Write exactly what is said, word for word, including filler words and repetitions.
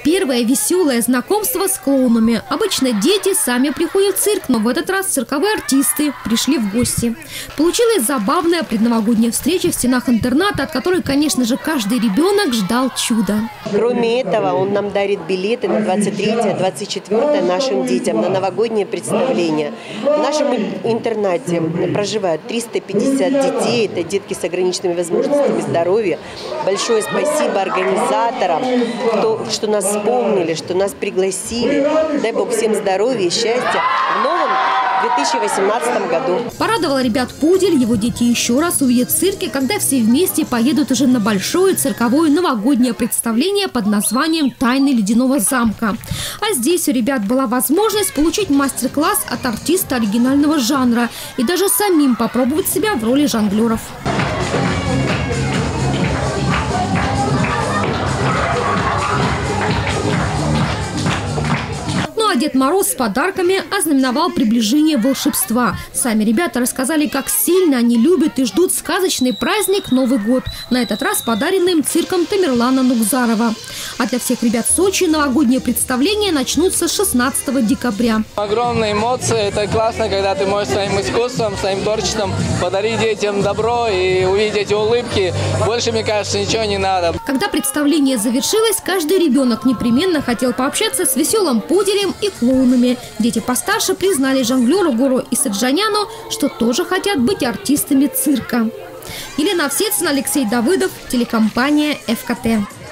первое веселое знакомство с клоунами. Обычно дети сами приходят в цирк, но в этот раз цирковые артисты пришли в гости. Получилась забавная предновогодняя встреча в стенах интерната, от которой, конечно же, каждый ребенок ждал чуда. Кроме этого, он нам дарит билеты на двадцать третье — двадцать четвёртое нашим детям на новогоднее представление. В нашем интернате проживают триста пятьдесят детей. Это детки с ограниченными возможностями здоровья. Большое спасибо организаторам, кто, что нас вспомнили, что нас пригласили. Дай Бог всем здоровья и счастья в новом две тысячи восемнадцатом году. Порадовал ребят Пудель. Его дети еще раз увидят в цирке, когда все вместе поедут уже на большое цирковое новогоднее представление под названием «Тайны ледяного замка». А здесь у ребят была возможность получить мастер-класс от артиста оригинального жанра и даже самим попробовать себя в роли жонглеров. Дед Мороз с подарками ознаменовал приближение волшебства. Сами ребята рассказали, как сильно они любят и ждут сказочный праздник Новый год. На этот раз подаренный им цирком Тамерлана Нугзарова. А для всех ребят Сочи новогодние представления начнутся шестнадцатого декабря. Огромные эмоции. Это классно, когда ты можешь своим искусством, своим творчеством подарить детям добро и увидеть эти улыбки. Больше, мне кажется, ничего не надо. Когда представление завершилось, каждый ребенок непременно хотел пообщаться с веселым Пуделем и клоунами. Дети постарше признали жонглеру Гору и Саджаняну, что тоже хотят быть артистами цирка. Елена Овсецина, Алексей Давыдов, телекомпания эф ка тэ.